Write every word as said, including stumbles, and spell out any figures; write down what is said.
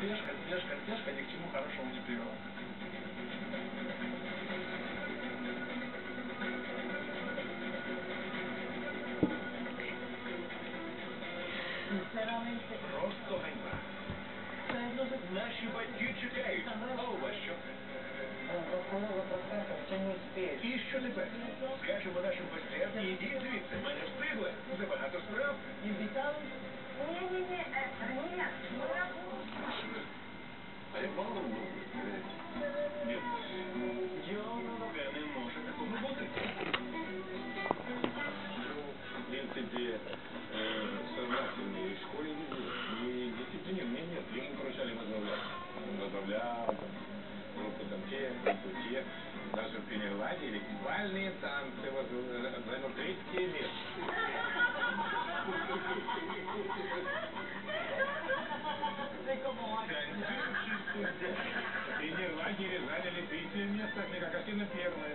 спешка, спешка, спешка ни к чему хорошему не привела. Просто ганьба. Наші батьки чекають. А у вас що? І що тепер? Скажемо нашим гостям, ідіть звідси, ми не встигли. Забагато справ. Не-не-не, нет, мы работаем. А я мало много. Нет. Це не може такого бути. В принципе, сознательные в школе не было. Не дисциплинированные, нет. Ему поручали возглавлять. Он возглавлял, группы там те, группы те. Даже в Пенерладе бальные танцы займут третье место. Танцующий судья. В Пенерладе заняли третье место, а Снегокосины первое.